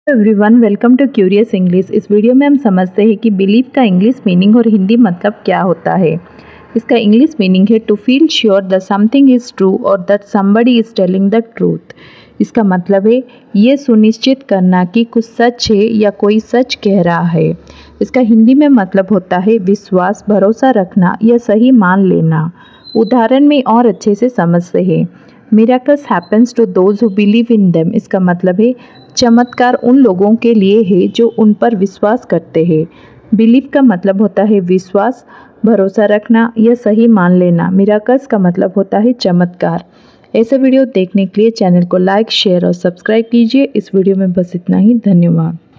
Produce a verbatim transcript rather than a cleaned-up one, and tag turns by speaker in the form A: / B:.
A: Everyone, welcome to curious English. इस video में हम समझते हैं कि बिलीव का इंग्लिश मीनिंग और हिंदी मतलब क्या होता है। इसका इंग्लिश मीनिंग है to feel sure that something is true और that somebody is telling the truth. इसका मतलब है ये सुनिश्चित करना कि कुछ सच है या कोई सच कह रहा है। इसका हिंदी में मतलब होता है विश्वास, भरोसा रखना या सही मान लेना। उदाहरण में और अच्छे से समझते हैं। Miracles happen to those who believe in them. इसका मतलब है चमत्कार उन लोगों के लिए है जो उन पर विश्वास करते हैं। बिलीव का मतलब होता है विश्वास, भरोसा रखना या सही मान लेना। मिरेकल्स का मतलब होता है चमत्कार। ऐसे वीडियो देखने के लिए चैनल को लाइक, शेयर और सब्सक्राइब कीजिए। इस वीडियो में बस इतना ही। धन्यवाद।